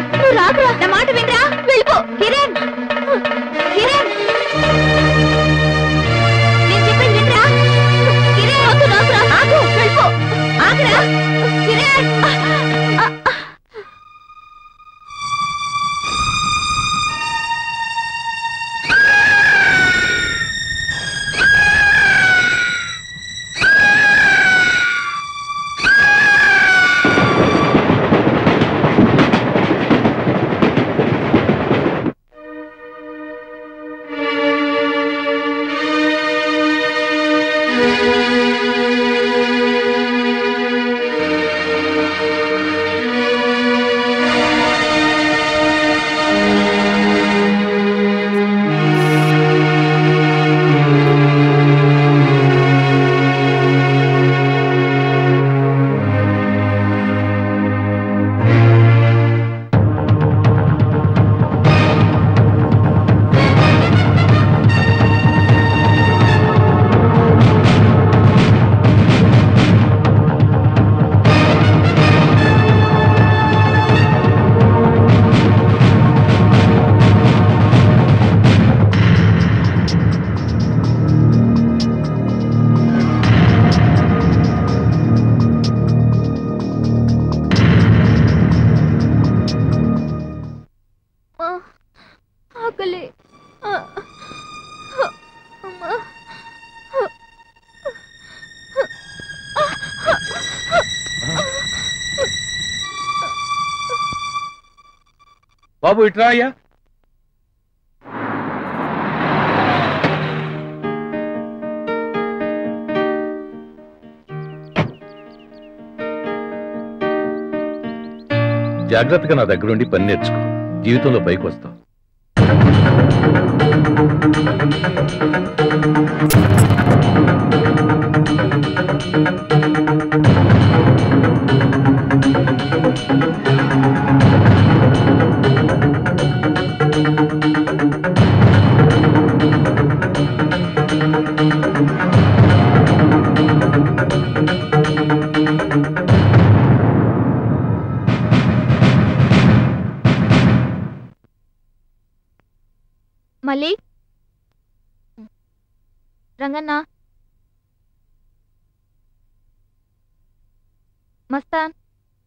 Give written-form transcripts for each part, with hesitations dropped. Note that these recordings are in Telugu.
నువ్వు రాకురా, నా మాట వినరా, వెళ్ళిపో. కిరణ్, కిరణ్, నేను చెప్పేది వినరా. కిరణ్ వద్దు, రాకురా, ఆగు, వెళ్ళిపో, ఆగురా కిరణ్. బాబు ఇట్రా అయ్యా. జాగ్రత్తగా నా దగ్గరుండి పని నేర్చుకో, జీవితంలో పైకి వస్తావు. మళ్ళీ Ranganna, Mastan,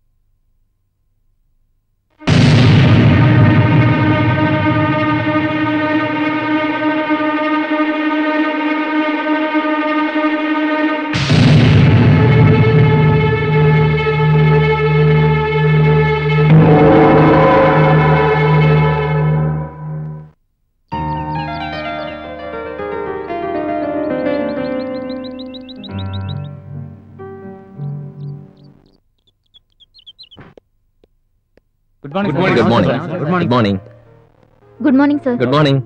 good morning. Good morning sir. Good morning.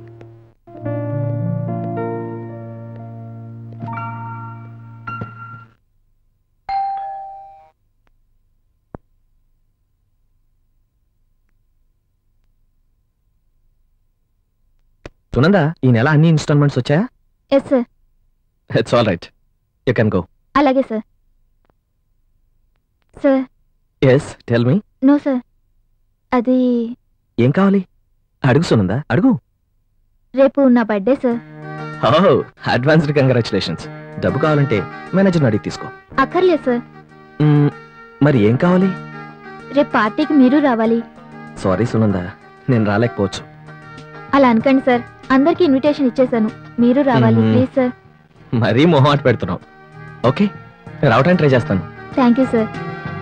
Sunanda, ఈ నెల అన్ని ఇన్స్టాల్మెంట్స్ వచ్చాయా? Yes sir. It's all right, you can go. అలాగే sir. Sir. Yes, tell me. No sir, అది ఏం కావాలి? అడుగు సునందా, అడుగు. రేపు నా birthday sir. Oh, advanced congratulations. డబ్బు కావాలంటే మేనేజర్ని అడిగి తీసుకో. అక్కర్లేదు సార్. మరి ఏం కావాలి? రేపు పార్టీకి మీరు రావాలి. సారీ సునందా, నేను రాలేకపోవచ్చు. అలా అనకండి సార్, అందరికి ఇన్విటేషన్ ఇచ్చేసాను, మీరు రావాలి ప్లీజ్ సార్. మరీ మొహాట పెడుతున్నావు. ఓకే, నేను రావడానికి ట్రై చేస్తాను. Thank you sir.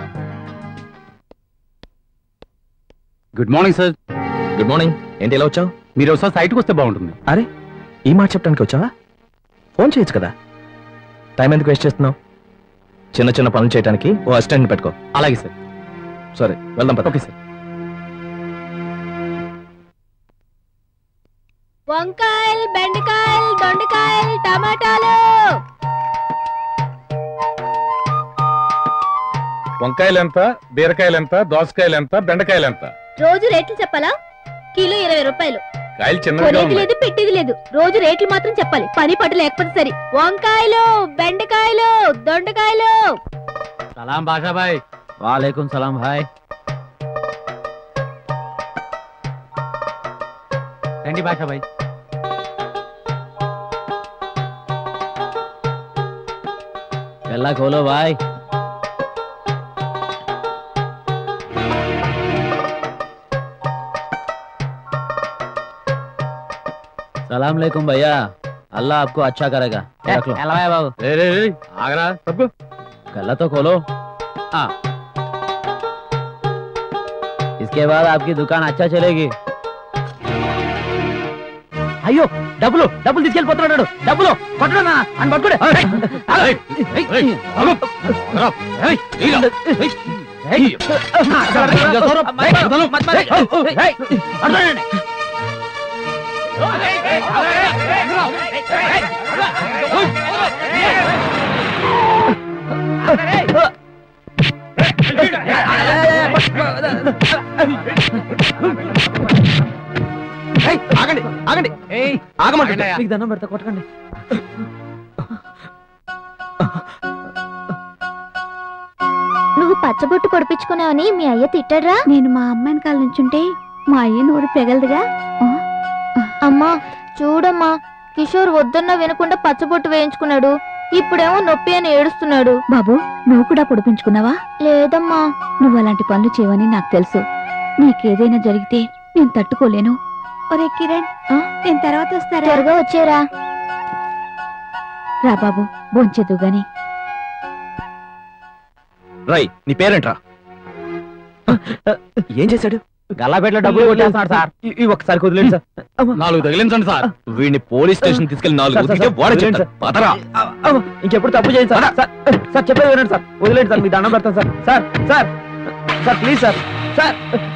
Good morning sir. Good morning. ఏంటి ఎలా వచ్చావు? మీరు ఒకసారి సైట్కి వస్తే బాగుంటుంది. అరే, ఈ మాట చెప్పడానికి వచ్చావా? ఫోన్ చేయొచ్చు కదా. టైం ఎందుకు వేస్ట్ చేస్తున్నావు? చిన్న చిన్న పనులు చేయడానికి ఓ అసిస్టెంట్ని పెట్టుకో. అలాగే సార్. సరే, వెళ్దాం పద. Okay sir. వంకాయలు, బెండకాయలు, దొండకాయలు, టమాటాలు. వంకాయలు ఎంత, బీరకాయలు ఎంత, దోసకాయలు ఎంత, బెండకాయలు ఎంత? రోజు రేట్లు చెప్పాలా? కిలో 20 రూపాయలు. కాయలు చిన్నగా లేదు, పెట్టేది లేదు. రోజు రేట్లు మాత్రం చెప్పాలి, పని పట్టు లేకపోతే సరి. వంకాయలు, బెండకాయలు, దొండకాయలు. సలాం బాషా భాయ్. వాలేకుం సలాం భాయ్. రండి బాషాబాయ్. गला खोलो भाई. सलाम अलैकुम भैया. अल्लाह आपको अच्छा करेगा. रख लो. बाबू ఆగరా తప్పు. गला तो खोलो. हाँ. इसके बाद आपकी दुकान अच्छा चलेगी. అయ్యో డబ్బులు డబ్బులు తీసుకెళ్ళిపోతున్నాడు. డబ్బులు కొట్టడా అని పట్టుకోడే. ఆగండి ఆగండి ఆగమంటే మీకు దండం పెడతా కొట్టకండి. నువ్వు పచ్చబొట్టు పొడిపించుకున్నావని మీ అయ్య తిట్టాడ్రా? నేను మా అమ్మాయిని కాళ్ళ నుంచుంటే మా అయ్య నోరు పెగలదుగా. అమ్మా చూడమ్మా, కిషోర్ వద్దన్నా వినకుండా పచ్చబొట్టు వేయించుకున్నాడు. ఇప్పుడేమో నొప్పి అని ఏడుస్తున్నాడు. బాబు నువ్వు కూడా పొడిపించుకున్నావా? లేదమ్మా. నువ్వు అలాంటి పనులు చేయవని నాకు తెలుసు. నీకేదైనా జరిగితే నేను తట్టుకోలేను. ఒరే కిరణ్, నేను తర్వాత వస్తారా? త్వరగా వచ్చేరా. రా బాబు, భోంచేదు గాని. రై నీ పేరేంట్రా? ఏం చేశాడు? గల్లాపేటలో డబ్బులు కొట్టేస్తున్నాడు సార్. ఒకసారి వదిలేండి సార్. 4 తగిలించండి సార్. వీడిని పోలీస్ స్టేషన్ తీసుకెళ్లి 4 ఉతికితే వాడే చెప్తాడు. పదరా. ఇంకెప్పుడు తప్పు చేయండి సార్. సార్ చెప్పేది వినండి సార్. వదిలేండి సార్, మీ దండం పెడతాను sir. Sir sir sir please sir. Sir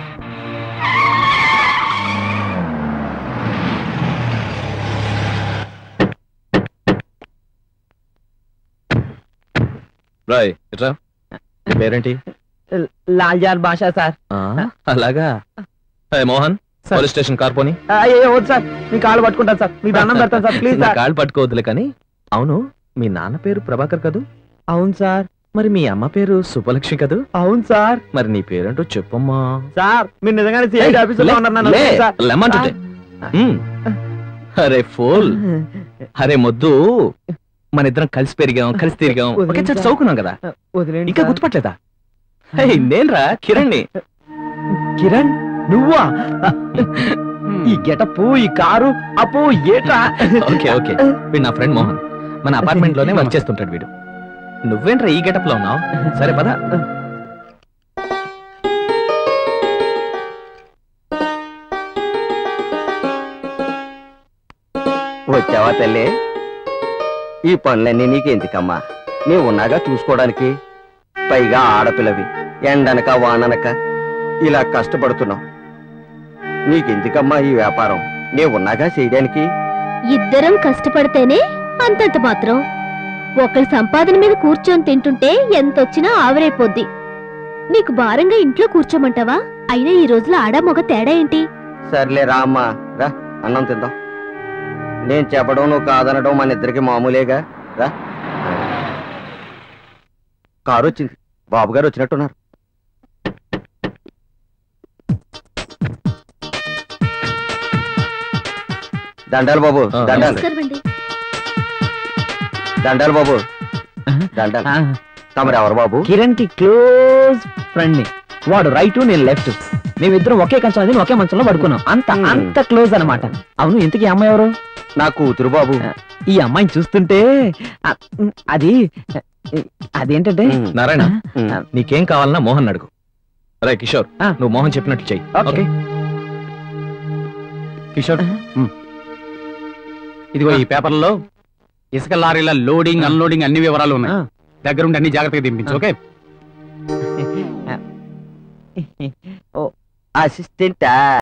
రాయ్ ఇట్రా. నీ పేరేంటి? లాల్జార్ భాషా సార్. అలాగా. మోహన్ పోలీస్ స్టేషన్ కార్ పోని. అయ్యో వద్దు సార్, మీ కాళ్ళు పట్టుకుంటాను సార్. మీ దండం పెడతాను సార్ ప్లీజ్ సార్. కాళ్ళు పట్టుకోవద్దులే కానీ. అవును, మీ నాన్న పేరు ప్రభాకర్ కదూ? అవును సార్. మరి మీ అమ్మ పేరు సుబ్బలక్ష్మి కదూ? అవును సార్. మరి నీ పేరేంటో చెప్పమ్మా. సార్ మీరు నిజంగానే సిఐడి ఆఫీసులో ఉన్నారు. లెమ్మంటుంటే. అరే ఫోల్, అరే మొద్దు, మన ఇద్దరం కలిసి పెరిగాం, కలిసి తిరిగాం, ఒకే చోట చదువుకున్నాం కదా. ఇంకా గుర్తుపట్టలేదా? నేనురా కిరణ్. కిరణ్ నువ్వా? ఈ గెటప్, ఈ కారు, అప్పు ఏటా? ఓకే ఓకే, వీడు నా ఫ్రెండ్ మోహన్. మన అపార్ట్మెంట్ లోనే వర్క్ చేస్తుంటాడు వీడు. నువ్వేంట్రా ఈ గెటప్ లో ఉన్నావు? సరే పద. వచ్చావా తల్లి? ఈ పనులన్నీ నీకెందుకమ్మా? నీ ఉన్నాగా చూసుకోవడానికి. పైగా ఆడపిల్లవి, ఎండనక వాననక ఇలా కష్టపడుతున్నావు. నీకెందుకమ్మా ఈ వ్యాపారం? నీ ఉన్నాగా చేయడానికి. ఇద్దరం కష్టపడితేనే అంతంత మాత్రం. ఒకరి సంపాదన మీద కూర్చొని తింటుంటే ఎంతొచ్చినా ఆవిరైపోద్ది. నీకు భారంగా ఇంట్లో కూర్చోమంటావా? అయినా ఈ రోజులో ఆడా మగ తేడా ఏంటి? సర్లే రా అమ్మా, రా అన్నం తిందాం. నేను చెప్పడం నువ్వు కాదనడం మన ఇద్దరికి మామూలేగా. రా. కారు వచ్చింది, బాబు గారు వచ్చినట్టున్నారు. దండాలు బాబు, దండాలు. దండాలు బాబు, దండాలు. తమరు ఎవరు బాబు? కిరణ్ కి క్లోజ్ ఫ్రెండ్ ని. వాడు రైట్, నేను లెఫ్ట్. మేమిద్దరం ఒకే కంచం, ఒకే మంచంలో పడుకున్నాం. అంత క్లోజ్ అనమాట. అవును, ఇంతకీ అమ్మాయి ఎవరు? నా కూతురు బాబు. ఈ అమ్మాయిని చూస్తుంటే అదేంటంటే నారాయణ, నీకేం కావాలన్నా మోహన్ అడుగు. రే కిషోర్, నువ్వు మోహన్ చెప్పినట్టు చెయ్యి. ఓకే కిషోర్, ఇదిగో ఈ పేపర్లో ఇసుక లారీల లోడింగ్, అన్లోడింగ్ అన్ని వివరాలు ఉన్నాయి. దగ్గరుండి అన్ని జాగ్రత్తగా దింపించు. ఓకే. అసిస్టెంటా?